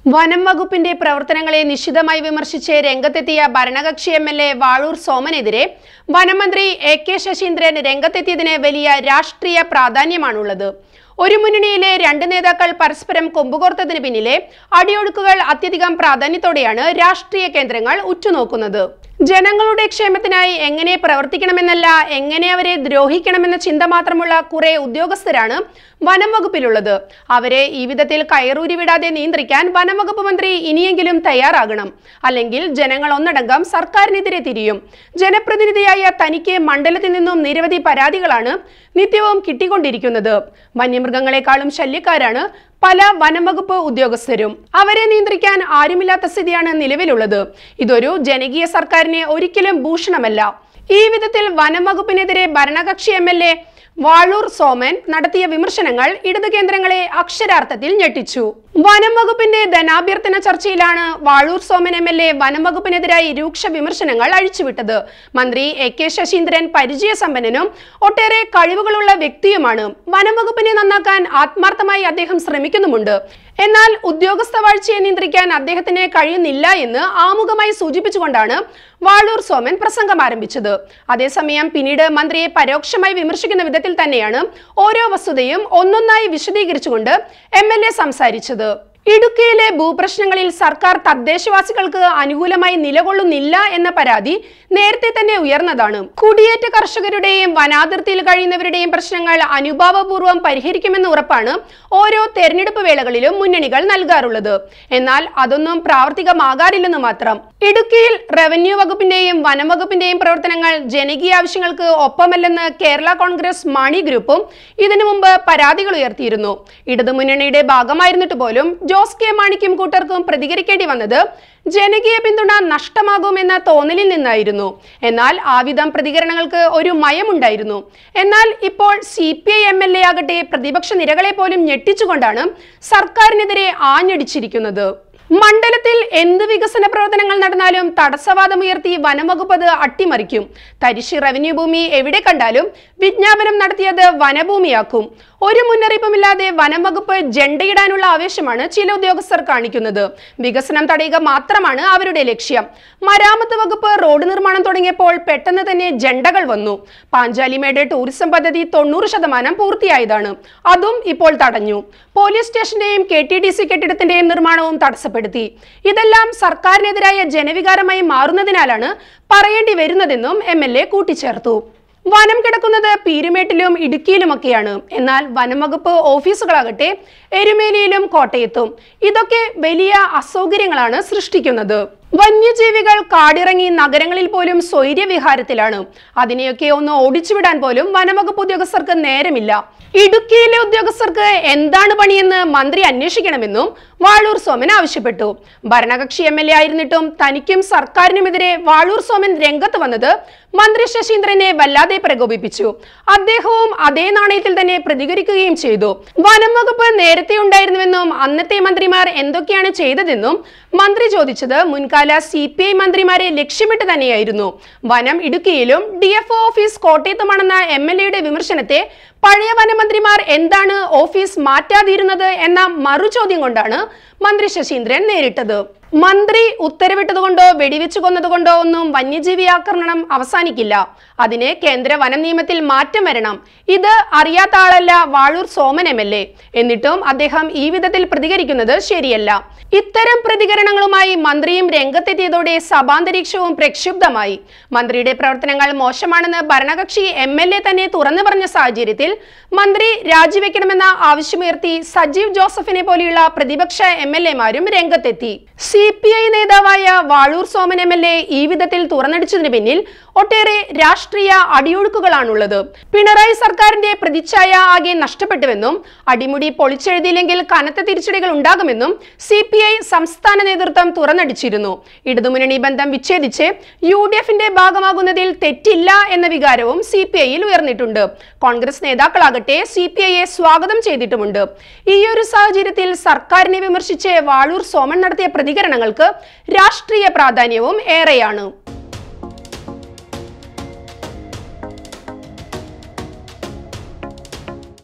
വനം വകുപ്പിന്റെ പ്രവർത്തനങ്ങളെ നിശിതമായി വിമർശിച്ച് രംഗത്തെത്തിയ ഭരണകക്ഷി എംഎൽഎ വാഴൂർ സോമനെതിരെ വനമന്ത്രി എ.കെ. ശശീന്ദ്രൻ രംഗത്തെത്തിയതിന് വലിയ രാഷ്ട്രീയ പ്രാധാന്യമാണുള്ളത്. ഒരു മുന്നണിയിലെ രണ്ട് നേതാക്കൾ പരസ്പരം കൊമ്പുകോർത്തതിന് പിന്നിലെ അടിയൊഴുക്കുകൾ അത്യധികം പ്രാധാന്യത്തോടെയാണ് രാഷ്ട്രീയ കേന്ദ്രങ്ങൾ ഉറ്റുനോക്കുന്നത്. ജനങ്ങളുടെ ക്ഷേമത്തിനായി എങ്ങനെ പ്രവർത്തിക്കണമെന്നല്ല, എങ്ങനെ അവരെ ദ്രോഹിക്കണമെന്ന ചിന്ത മാത്രമുള്ള കുറെ ഉദ്യോഗസ്ഥരാണ് വനം വകുപ്പിലുള്ളത്. അവരെ ഈ വിധത്തിൽ കയറൂരി വിടാതെ നിയന്ത്രിക്കാൻ വനം വകുപ്പ് മന്ത്രി ഇനിയെങ്കിലും തയ്യാറാകണം. അല്ലെങ്കിൽ ജനങ്ങൾ ഒന്നടങ്കം സർക്കാരിനെതിരെ തിരിയും. ജനപ്രതിനിധിയായ തനിക്ക് മണ്ഡലത്തിൽ നിന്നും നിരവധി പരാതികളാണ് നിത്യവും കിട്ടിക്കൊണ്ടിരിക്കുന്നത്. വന്യമൃഗങ്ങളെക്കാളും ശല്യക്കാരാണ് പല വനം വകുപ്പ് ഉദ്യോഗസ്ഥരും. അവരെ നിയന്ത്രിക്കാൻ ആരുമില്ലാത്ത സ്ഥിതിയാണ് നിലവിലുള്ളത്. ഇതൊരു ജനകീയ സർക്കാരിനെ ഒരിക്കലും ഭൂഷണമല്ല. ഈ വിധത്തിൽ വനം വകുപ്പിനെതിരെ ഭരണകക്ഷി എംഎൽഎ വാഴൂർ സോമൻ നടത്തിയ വിമർശനങ്ങൾ ഇടതു കേന്ദ്രങ്ങളെ അക്ഷരാർത്ഥത്തിൽ ഞെട്ടിച്ചു. വനം വകുപ്പിന്റെ ധനാഭ്യർത്ഥന ചർച്ചയിലാണ് വാഴൂർ സോമൻ എംഎൽഎ വനം വകുപ്പിനെതിരായി രൂക്ഷ വിമർശനങ്ങൾ അഴിച്ചുവിട്ടത്. മന്ത്രി എ.കെ. ശശീന്ദ്രൻ പരിചയസമ്പന്നനും ഒട്ടേറെ കഴിവുകളുള്ള വ്യക്തിയുമാണ്. വനം വകുപ്പിനെ നന്നാക്കാൻ ആത്മാർത്ഥമായി അദ്ദേഹം ശ്രമിക്കുന്നുമുണ്ട്. എന്നാൽ ഉദ്യോഗസ്ഥ വാഴ്ചയെ നിയന്ത്രിക്കാൻ അദ്ദേഹത്തിന് കഴിയുന്നില്ല എന്ന് ആമുഖമായി സൂചിപ്പിച്ചുകൊണ്ടാണ് വാഴൂർ സോമൻ പ്രസംഗം ആരംഭിച്ചത്. അതേസമയം പിന്നീട് മന്ത്രിയെ പരോക്ഷമായി വിമർശിക്കുന്ന വിധത്തിൽ തന്നെയാണ് ഓരോ വസ്തുതയും ഒന്നൊന്നായി വിശദീകരിച്ചുകൊണ്ട് എംഎൽഎ സംസാരിച്ചത്. ഇടുക്കിയിലെ ഭൂപ്രശ്നങ്ങളിൽ സർക്കാർ തദ്ദേശവാസികൾക്ക് അനുകൂലമായി നിലകൊള്ളുന്നില്ല എന്ന പരാതി നേരത്തെ തന്നെ ഉയർന്നതാണ്. കുടിയേറ്റ കർഷകരുടെയും വനാതിർത്തിയിൽ കഴിയുന്നവരുടെയും പ്രശ്നങ്ങൾ അനുഭാവപൂർവ്വം പരിഹരിക്കുമെന്ന ഉറപ്പാണ് ഓരോ തെരഞ്ഞെടുപ്പ് വേളകളിലും മുന്നണികൾ നൽകാറുള്ളത്. എന്നാൽ അതൊന്നും പ്രാവർത്തികമാകാറില്ലെന്ന് മാത്രം. ഇടുക്കിയിൽ റവന്യൂ വകുപ്പിന്റെയും വനം വകുപ്പിന്റെയും പ്രവർത്തനങ്ങൾ ജനകീയ ആവശ്യങ്ങൾക്ക് ഒപ്പമല്ലെന്ന് കേരള കോൺഗ്രസ് മാണി ഗ്രൂപ്പും ഇതിനു മുമ്പ് പരാതികൾ ഉയർത്തിയിരുന്നു. ഇടതുമുന്നണിയുടെ ഭാഗമായിരുന്നിട്ട് പോലും ജോസ് കെ മാണിക്കും കൂട്ടർക്കും പ്രതികരിക്കേണ്ടി വന്നത് ജനകീയ പിന്തുണ നഷ്ടമാകുമെന്ന തോന്നലിൽ നിന്നായിരുന്നു. എന്നാൽ ആവിധം പ്രതികരണങ്ങൾക്ക് ഒരു മയമുണ്ടായിരുന്നു. എന്നാൽ ഇപ്പോൾ CPI MLA ആകട്ടെ പ്രതിപക്ഷ നിരകളെ പോലും ഞെട്ടിച്ചുകൊണ്ടാണ് സർക്കാരിനെതിരെ ആഞ്ഞടിച്ചിരിക്കുന്നത്. മണ്ഡലത്തിൽ എന്ത് വികസന പ്രവർത്തനങ്ങൾ നടന്നാലും തടസ്സവാദമുയർത്തി വനം വകുപ്പ് അത് അട്ടിമറിക്കും. തരിശ് റവന്യൂ ഭൂമി എവിടെ കണ്ടാലും വിജ്ഞാപനം നടത്തിയത് വനഭൂമിയാക്കും. ഒരു മുന്നറിയിപ്പുമില്ലാതെ വനം വകുപ്പ് ജണ്ടയിടാനുള്ള ആവേശമാണ് ചില ഉദ്യോഗസ്ഥർ കാണിക്കുന്നത്. വികസനം തടയുക മാത്രമാണ് അവരുടെ ലക്ഷ്യം. മരാമത്ത് വകുപ്പ് റോഡ് നിർമ്മാണം തുടങ്ങിയപ്പോൾ പെട്ടെന്ന് തന്നെ ജണ്ടകൾ വന്നു. പാഞ്ചാലിമേട് ടൂറിസം പദ്ധതി 90% പൂർത്തിയായതാണ്. അതും ഇപ്പോൾ തടഞ്ഞു. പോലീസ് സ്റ്റേഷന്റെയും KTDC കെട്ടിടത്തിന്റെയും നിർമ്മാണവും തടസ്സപ്പെടുത്തി. ഇതെല്ലാം സർക്കാരിനെതിരായ ജനവികാരമായി മാറുന്നതിനാലാണ് പറയേണ്ടി വരുന്നതെന്നും MLA കൂട്ടിച്ചേർത്തു. വനം കിടക്കുന്നത് പീരുമേട്ടിലും ഇടുക്കിയിലുമൊക്കെയാണ്. എന്നാൽ വനം വകുപ്പ് ഓഫീസുകളാകട്ടെ എരുമേലിയിലും കോട്ടയത്തും. ഇതൊക്കെ വലിയ അസൗകര്യങ്ങളാണ് സൃഷ്ടിക്കുന്നത്. വന്യജീവികൾ കാടിറങ്ങി നഗരങ്ങളിൽ പോലും സ്വൈര്യവിഹാരത്തിലാണ്. അതിനെയൊക്കെ ഒന്ന് ഓടിച്ചുവിടാൻ പോലും വനംവകുപ്പ് ഉദ്യോഗസ്ഥർക്ക് നേരമില്ല. ഇടുക്കിയിലെ ഉദ്യോഗസ്ഥർക്ക് എന്താണ് പണിയെന്ന് മന്ത്രി അന്വേഷിക്കണമെന്നും വാഴൂർ സോമൻ ആവശ്യപ്പെട്ടു. ഭരണകക്ഷി MLA ആയിരുന്നിട്ടും തനിക്കും സർക്കാരിനുമെതിരെ വാഴൂർ സോമൻ രംഗത്ത് വന്നത് മന്ത്രി ശശീന്ദ്രനെ വല്ലാതെ പ്രകോപിപ്പിച്ചു. അദ്ദേഹവും അതേ നാണയത്തിൽ തന്നെ പ്രതികരിക്കുകയും ചെയ്തു. വനം വകുപ്പ് നേരത്തെ ഉണ്ടായിരുന്നുവെന്നും അന്നത്തെ മന്ത്രിമാർ എന്തൊക്കെയാണ് ചെയ്തതെന്നും മന്ത്രി ചോദിച്ചത് മുൻകാല CPI മന്ത്രിമാരെ ലക്ഷ്യമിട്ട് തന്നെയായിരുന്നു. വനം ഇടുക്കിയിലും DFO ഓഫീസ് കോട്ടയത്തുമാണെന്ന MLAയുടെ വിമർശനത്തെ പഴയ വനമന്ത്രിമാർ എന്താണ് ഓഫീസ് മാറ്റാതിരുന്നത് എന്ന മറുചോദ്യം കൊണ്ടാണ് മന്ത്രി ശശീന്ദ്രൻ നേരിട്ടത്. മന്ത്രി ഉത്തരവിട്ടതുകൊണ്ടോ വെടിവെച്ചു കൊന്നതുകൊണ്ടോ ഒന്നും വന്യജീവി ആക്രമണം അവസാനിക്കില്ല. അതിന് കേന്ദ്ര വനം നിയമത്തിൽ മാറ്റം വരണം. ഇത് അറിയാത്ത ആളല്ല വാഴൂർ സോമൻ MLA. എന്നിട്ടും അദ്ദേഹം ഈ വിധത്തിൽ പ്രതികരിക്കുന്നത് ശരിയല്ല. ഇത്തരം പ്രതികരണങ്ങളുമായി മന്ത്രിയും രംഗത്തെത്തിയതോടെ സഭാന്തരീക്ഷവും പ്രക്ഷുബ്ധമായി. മന്ത്രിയുടെ പ്രവർത്തനങ്ങൾ മോശമാണെന്ന് ഭരണകക്ഷി MLA തന്നെ തുറന്നു പറഞ്ഞ സാഹചര്യത്തിൽ മന്ത്രി രാജിവെക്കണമെന്ന ആവശ്യമുയർത്തി സജീവ് ജോസഫിനെ പോലെയുള്ള പ്രതിപക്ഷ MLA-മാരും രംഗത്തെത്തി. CPI നേതാവായ വാഴൂർ സോമൻ MLA ഈ വിധത്തിൽ തുറന്നടിച്ചതിന് പിന്നിൽ ഒട്ടേറെ രാഷ്ട്രീയ അടിയൊഴുക്കുകളാണുള്ളത്. പിണറായി സർക്കാരിന്റെ പ്രതിച്ഛായ ആകെ നഷ്ടപ്പെട്ടുവെന്നും അടിമുടി പൊളിച്ചെഴുതിയില്ലെങ്കിൽ കനത്ത തിരിച്ചടികൾ ഉണ്ടാകുമെന്നും CPI സംസ്ഥാന നേതൃത്വം തുറന്നടിച്ചിരുന്നു. ഇടതുമുന്നണി ബന്ധം വിച്ഛേദിച്ച് UDF-ന്റെ ഭാഗമാകുന്നതിൽ തെറ്റില്ല എന്ന വികാരവും CPI-യിൽ ഉയർന്നിട്ടുണ്ട്. കോൺഗ്രസ് നേതാക്കളാകട്ടെ CPI-യെ സ്വാഗതം ചെയ്തിട്ടുമുണ്ട്. ഈ ഒരു സാഹചര്യത്തിൽ സർക്കാരിനെ വിമർശിച്ച് വാഴൂർ സോമൻ നടത്തിയ പ്രതികരണങ്ങൾക്ക് രാഷ്ട്രീയ പ്രാധാന്യവും ഏറെയാണ്.